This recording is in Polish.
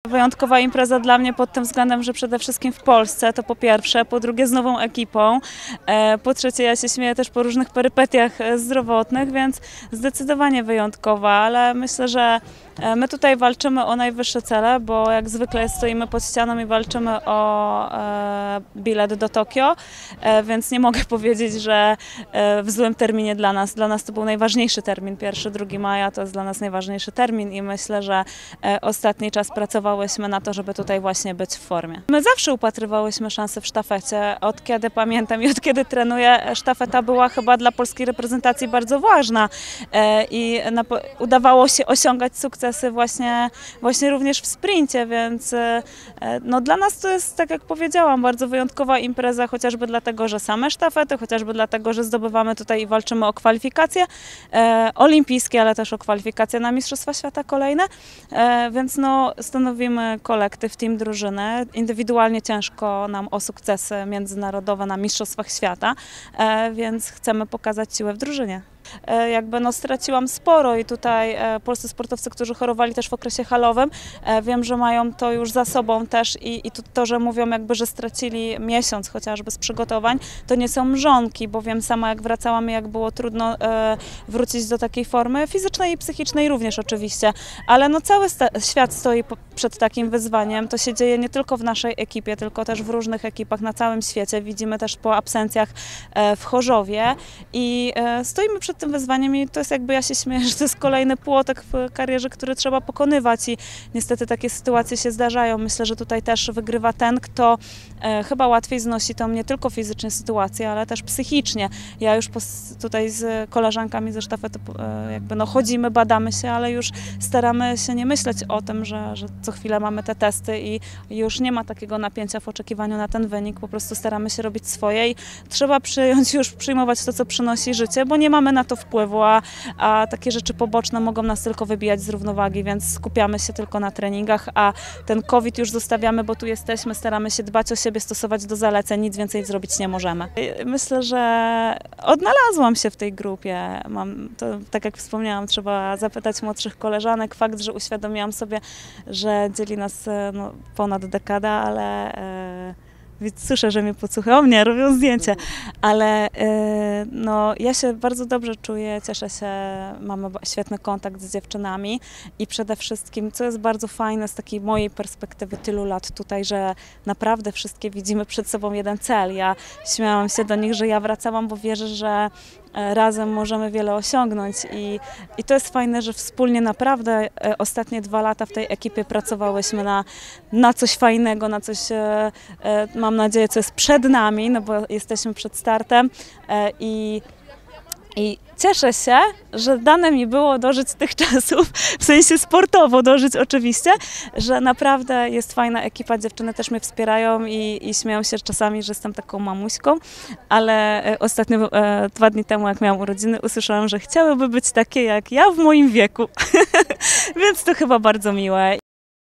Wyjątkowa impreza dla mnie pod tym względem, że przede wszystkim w Polsce, to po pierwsze, po drugie z nową ekipą, po trzecie ja się śmieję też po różnych perypetiach zdrowotnych, więc zdecydowanie wyjątkowa, ale myślę, że my tutaj walczymy o najwyższe cele, bo jak zwykle stoimy pod ścianą i walczymy o bilet do Tokio, więc nie mogę powiedzieć, że w złym terminie dla nas. Dla nas to był najważniejszy termin, 1-2 maja to jest dla nas najważniejszy termin i myślę, że ostatni czas pracowałyśmy na to, żeby tutaj właśnie być w formie. My zawsze upatrywałyśmy szansy w sztafecie, od kiedy pamiętam i od kiedy trenuję, sztafeta była chyba dla polskiej reprezentacji bardzo ważna i udawało się osiągać sukcesy właśnie również w sprincie, więc no dla nas to jest, tak jak powiedziałam, bardzo wyjątkowa impreza, chociażby dlatego, że same sztafety, chociażby dlatego, że zdobywamy tutaj i walczymy o kwalifikacje olimpijskie, ale też o kwalifikacje na Mistrzostwa Świata kolejne, więc no stanowimy kolektyw, team drużyny. Indywidualnie ciężko nam o sukcesy międzynarodowe na Mistrzostwach Świata, więc chcemy pokazać siłę w drużynie. Jakby no straciłam sporo i tutaj polscy sportowcy, którzy chorowali też w okresie halowym, wiem, że mają to już za sobą też i to, że mówią jakby, że stracili miesiąc chociażby z przygotowań, to nie są mrzonki, bo wiem sama jak wracałam i jak było trudno wrócić do takiej formy fizycznej i psychicznej również oczywiście, ale no cały świat stoi przed takim wyzwaniem, to się dzieje nie tylko w naszej ekipie, tylko też w różnych ekipach na całym świecie, widzimy też po absencjach w Chorzowie i stoimy przed tym wyzwaniem i to jest jakby, ja się śmieję, że to jest kolejny płotek w karierze, który trzeba pokonywać i niestety takie sytuacje się zdarzają. Myślę, że tutaj też wygrywa ten, kto chyba łatwiej znosi tą nie tylko fizycznie sytuację, ale też psychicznie. Ja już tutaj z koleżankami ze sztafety jakby no chodzimy, badamy się, ale już staramy się nie myśleć o tym, że co chwilę mamy te testy i już nie ma takiego napięcia w oczekiwaniu na ten wynik, po prostu staramy się robić swoje i trzeba przyjmować to, co przynosi życie, bo nie mamy na to wpływu, a takie rzeczy poboczne mogą nas tylko wybijać z równowagi, więc skupiamy się tylko na treningach, a ten COVID już zostawiamy, bo tu jesteśmy, staramy się dbać o siebie, stosować do zaleceń, nic więcej zrobić nie możemy. Myślę, że odnalazłam się w tej grupie. Tak jak wspomniałam, trzeba zapytać młodszych koleżanek. Fakt, że uświadomiłam sobie, że dzieli nas no, ponad dekada, ale słyszę, że mnie podsłuchują, nie, robią zdjęcie, ale no, ja się bardzo dobrze czuję, cieszę się, mamy świetny kontakt z dziewczynami i przede wszystkim, co jest bardzo fajne z takiej mojej perspektywy tylu lat tutaj, że naprawdę wszystkie widzimy przed sobą jeden cel. Ja śmiałam się do nich, że ja wracałam, bo wierzę, że razem możemy wiele osiągnąć i to jest fajne, że wspólnie naprawdę ostatnie 2 lata w tej ekipie pracowałyśmy na coś fajnego, na coś, mam nadzieję, co jest przed nami, no bo jesteśmy przed startem i cieszę się, że dane mi było dożyć tych czasów, w sensie sportowo dożyć oczywiście, że naprawdę jest fajna ekipa, dziewczyny też mnie wspierają i śmieją się czasami, że jestem taką mamuśką, ale ostatnio 2 dni temu, jak miałam urodziny, usłyszałam, że chciałyby być takie jak ja w moim wieku, więc to chyba bardzo miłe.